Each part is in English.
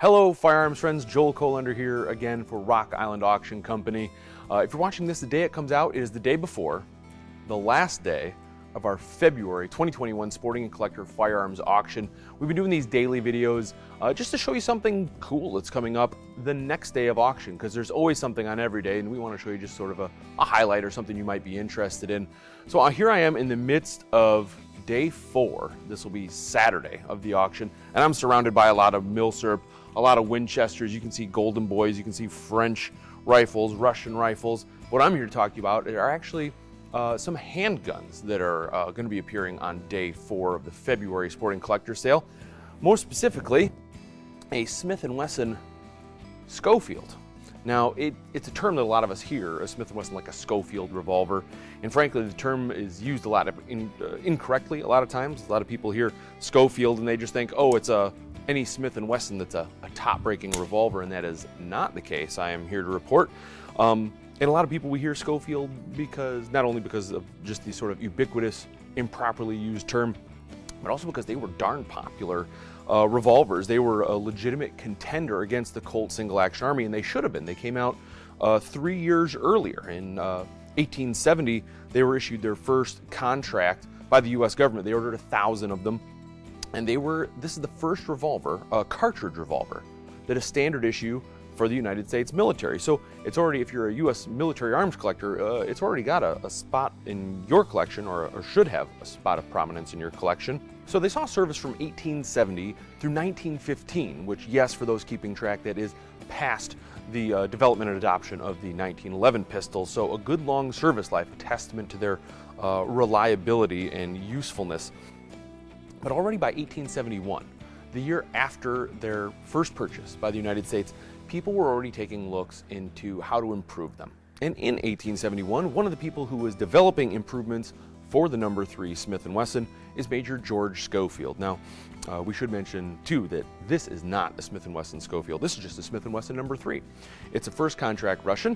Hello firearms friends, Joel Colander here again for Rock Island Auction Company. If you're watching this the day it comes out, it is the day before, the last day of our February 2021 Sporting and Collector Firearms Auction. We've been doing these daily videos just to show you something cool that's coming up the next day of auction, because there's always something on every day and we want to show you just sort of a highlight or something you might be interested in. So here I am in the midst of day 4. This will be Saturday of the auction, and I'm surrounded by a lot of milsurp, a lot of Winchesters. You can see Golden Boys, you can see French rifles, Russian rifles. What I'm here to talk to you about are actually some handguns that are going to be appearing on day 4 of the February Sporting Collector Sale. More specifically, a Smith Wesson Schofield. Now, it's a term that a lot of us hear, a Smith Wesson, like a Schofield revolver, and frankly the term is used a lot incorrectly a lot of times. A lot of people hear Schofield and they just think, oh, it's any Smith & Wesson that's a top-breaking revolver, and that is not the case. I am here to report. And a lot of people, we hear Schofield because, not only because of just the sort of ubiquitous, improperly used term, but also because they were darn popular revolvers. They were a legitimate contender against the Colt single-action army, and they should have been. They came out 3 years earlier. In 1870, they were issued their first contract by the U.S. government. They ordered 1,000 of them. And this is the first revolver, a cartridge revolver, that is standard issue for the United States military. So it's already, if you're a U.S. military arms collector, it's already got a spot in your collection, or should have a spot of prominence in your collection. So they saw service from 1870 through 1915, which, yes, for those keeping track, that is past the development and adoption of the 1911 pistol. So a good long service life, a testament to their reliability and usefulness. But already by 1871, the year after their first purchase by the United States, people were already taking looks into how to improve them. And in 1871, one of the people who was developing improvements for the number 3 Smith & Wesson is Major George Schofield. Now, we should mention too that this is not a Smith & Wesson Schofield. This is just a Smith & Wesson number 3. It's a first contract Russian.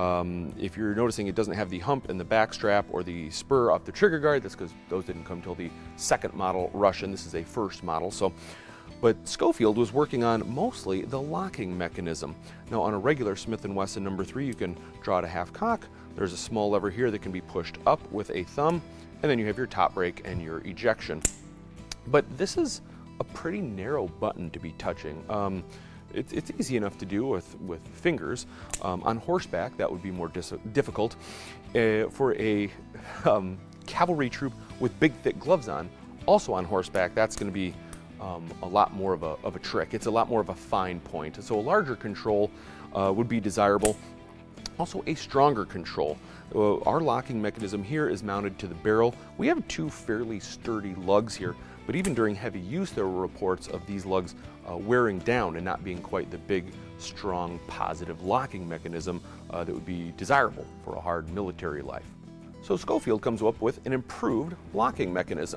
If you're noticing, it doesn't have the hump in the back strap or the spur off the trigger guard. That's because those didn't come till the second model Russian. This is a first model. But Schofield was working on mostly the locking mechanism. Now, on a regular Smith & Wesson number 3, you can draw it a half cock. There's a small lever here that can be pushed up with a thumb, and then you have your top brake and your ejection. But this is a pretty narrow button to be touching. It's easy enough to do with fingers. On horseback, that would be more difficult. For a cavalry troop with big, thick gloves on, also on horseback, that's going to be a lot more of a trick. It's a lot more of a fine point. So a larger control would be desirable. Also a stronger control. Our locking mechanism here is mounted to the barrel. We have 2 fairly sturdy lugs here, but even during heavy use there were reports of these lugs wearing down and not being quite the big, strong, positive locking mechanism that would be desirable for a hard military life. So Schofield comes up with an improved locking mechanism.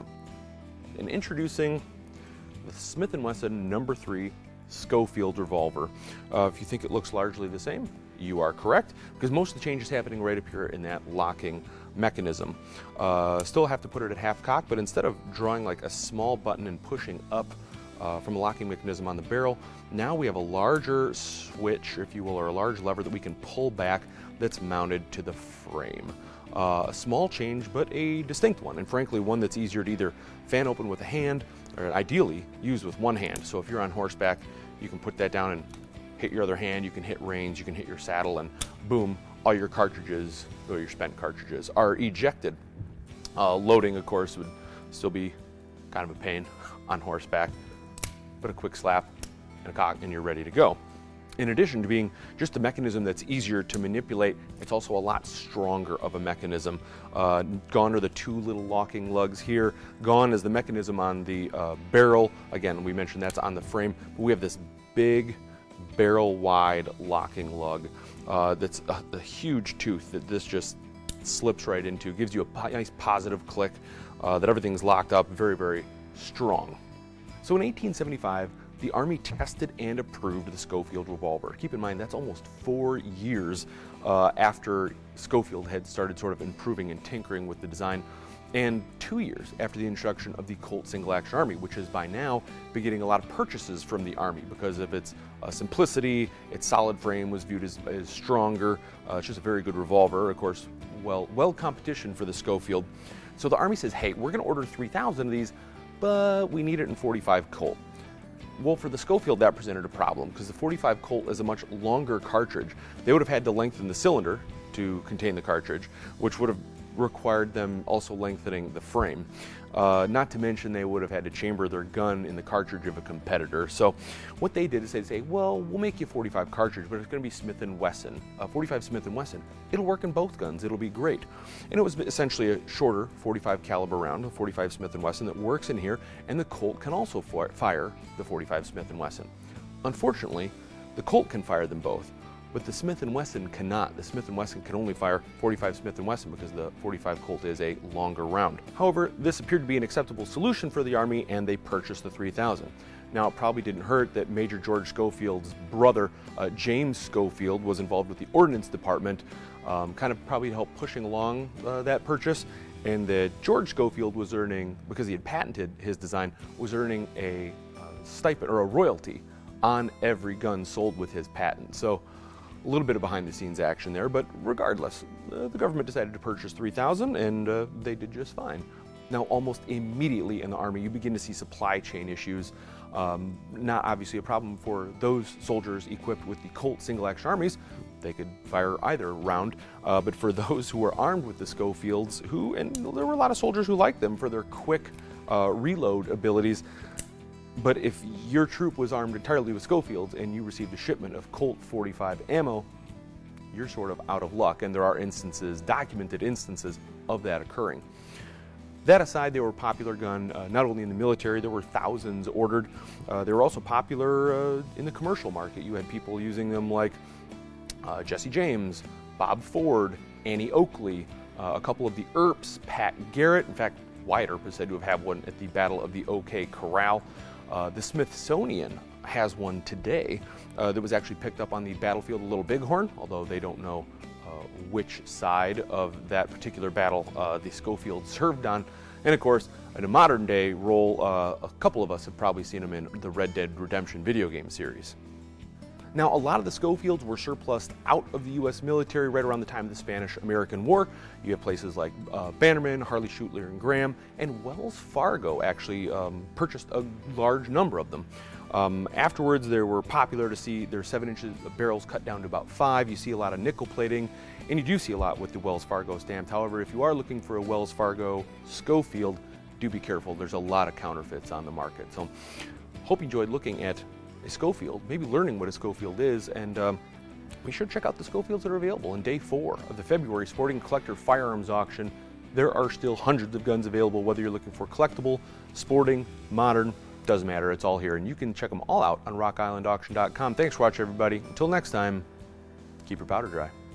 And introducing the Smith & Wesson number 3 Schofield revolver. If you think it looks largely the same, you are correct, because most of the change is happening right up here in that locking mechanism. Still have to put it at half cock, but instead of drawing like a small button and pushing up from a locking mechanism on the barrel, now we have a larger switch, if you will, or a large lever that we can pull back that's mounted to the frame. A small change, but a distinct one, and frankly one that's easier to either fan open with a hand, or ideally use with one hand. So if you're on horseback, you can put that down and hit your other hand, you can hit reins, you can hit your saddle, and boom, all your cartridges, or your spent cartridges, are ejected. Loading, of course, would still be kind of a pain on horseback, but a quick slap and a cock and you're ready to go. In addition to being just a mechanism that's easier to manipulate, it's also a lot stronger of a mechanism. Gone are the 2 little locking lugs here. Gone is the mechanism on the barrel. Again, we mentioned that's on the frame, but we have this big barrel-wide locking lug that's a huge tooth that this just slips right into. Gives you a nice positive click that everything's locked up, very, very strong. So in 1875, the Army tested and approved the Schofield revolver. Keep in mind, that's almost 4 years after Schofield had started sort of improving and tinkering with the design. and 2 years after the introduction of the Colt Single Action Army, which has by now been getting a lot of purchases from the Army because of its simplicity. Its solid frame was viewed as stronger. It's just a very good revolver, of course, well competition for the Schofield. So the Army says, hey, we're going to order 3,000 of these, but we need it in 45 Colt. Well, for the Schofield, that presented a problem because the 45 Colt is a much longer cartridge. They would have had to lengthen the cylinder to contain the cartridge, which would have required them also lengthening the frame. Not to mention they would have had to chamber their gun in the cartridge of a competitor. So what they did is they say, well, we'll make you a 45 cartridge, but it's going to be Smith & Wesson, 45 Smith & Wesson. It'll work in both guns. It'll be great. And it was essentially a shorter 45 caliber round, a 45 Smith & Wesson that works in here, and the Colt can also fire the 45 Smith & Wesson. Unfortunately, the Colt can fire them both, but the Smith & Wesson cannot. The Smith & Wesson can only fire 45 Smith & Wesson because the 45 Colt is a longer round. However, this appeared to be an acceptable solution for the Army, and they purchased the 3,000. Now, it probably didn't hurt that Major George Schofield's brother, James Schofield, was involved with the Ordnance Department, kind of probably helped pushing along that purchase, and that George Schofield was earning, because he had patented his design, was earning a stipend or a royalty on every gun sold with his patent. So a little bit of behind the scenes action there, but regardless, the government decided to purchase 3,000 and they did just fine. Now, almost immediately in the Army, you begin to see supply chain issues. Not obviously a problem for those soldiers equipped with the Colt Single Action Armies. They could fire either round, but for those who were armed with the Schofields, and there were a lot of soldiers who liked them for their quick reload abilities. But if your troop was armed entirely with Schofields and you received a shipment of Colt 45 ammo, you're sort of out of luck, and there are instances, documented instances, of that occurring. That aside, they were a popular gun not only in the military. There were thousands ordered. They were also popular in the commercial market. You had people using them like Jesse James, Bob Ford, Annie Oakley, a couple of the Earps, Pat Garrett. In fact, Wyatt Earp is said to have had one at the Battle of the OK Corral. The Smithsonian has one today that was actually picked up on the battlefield of Little Bighorn, although they don't know which side of that particular battle the Schofield served on. And of course, in a modern day role, a couple of us have probably seen them in the Red Dead Redemption video game series. Now, a lot of the Schofields were surplused out of the U.S. military right around the time of the Spanish-American War. You have places like Bannerman, Harley Schutler and Graham, and Wells Fargo actually purchased a large number of them. Afterwards, they were popular to see their 7 inches of barrels cut down to about 5. You see a lot of nickel plating, and you do see a lot with the Wells Fargo stamped. However, if you are looking for a Wells Fargo Schofield, do be careful. There's a lot of counterfeits on the market. So, hope you enjoyed looking at a Schofield, maybe learning what a Schofield is, and be sure to check out the Schofields that are available in Day 4 of the February Sporting Collector Firearms Auction. There are still hundreds of guns available, whether you're looking for collectible, sporting, modern, doesn't matter, it's all here, and you can check them all out on rockislandauction.com. Thanks for watching, everybody. Until next time, keep your powder dry.